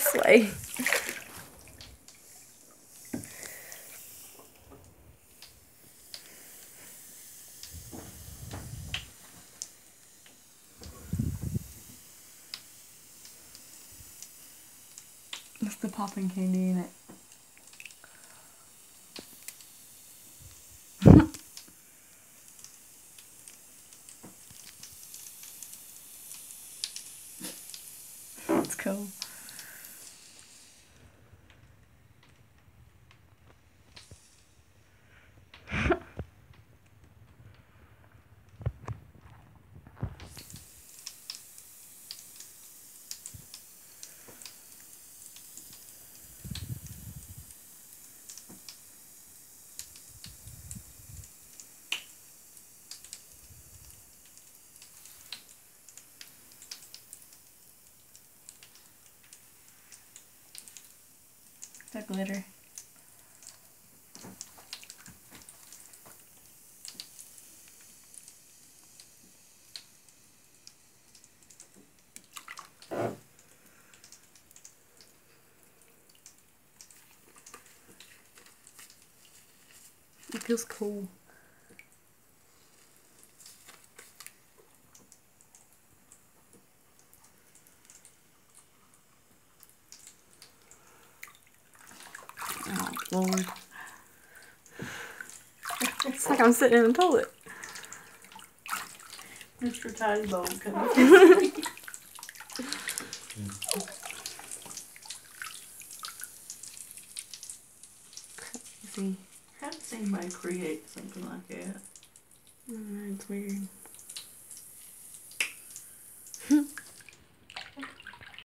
this way. That's the popping candy in it. It's cool. That glitter. It feels cool. Oh, Lord. It's like I'm sitting in a toilet. Mr. Tiny Bone coming. See. I haven't seen anybody create something like that. It's weird.